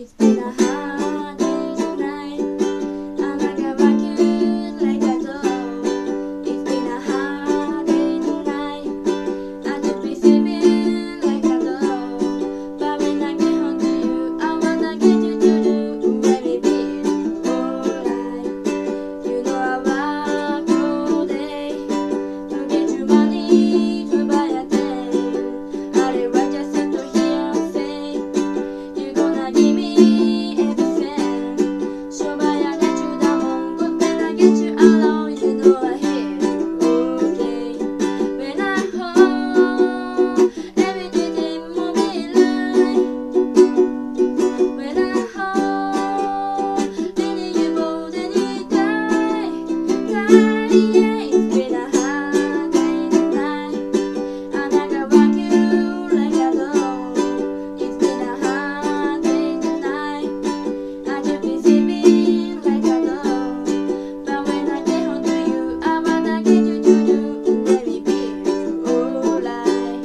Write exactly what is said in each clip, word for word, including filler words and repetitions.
It's been a hard day tonight, and I got back you like a dog. It's been a hard day tonight, I just be sleeping like a dog. But when I get home to you, I wanna get you to do very big. Alright, you know I work all day to get you money to buy a thing. I live right just sit to hear say you gonna give me everything. So by I get you that one, but then I get you alone, you know I hear okay. When I home, everything will be right. When I home, then you both and you die, die, yeah. It's been a hard day tonight, and I got back you like a dog. It's been a hard day tonight, I just be sleeping like a dog. But when I get home to you, I wanna get you to do very big. Alright.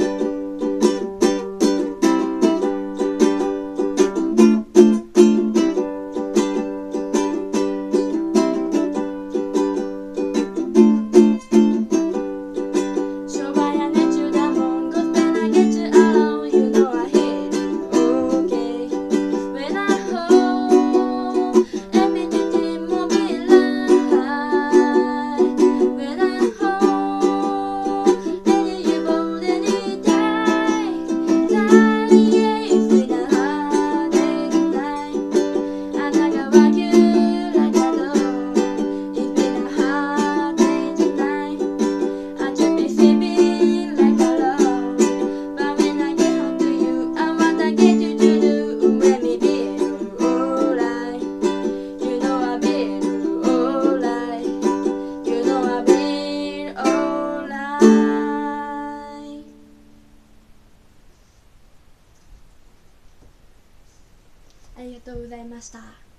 So why I let you down, cause when I get you alone, you know I hate it, okay. When I home, everything will be right. When I home, then you both and you die, die, yeah. It's been a hard day tonight, and I got back you like a dog. It's been a hard day tonight, I just be sleeping like a log. But when I get home to you, I wanna get you to do when we be alright. You know I've been alright. You know I've been alright. ありがとうございました。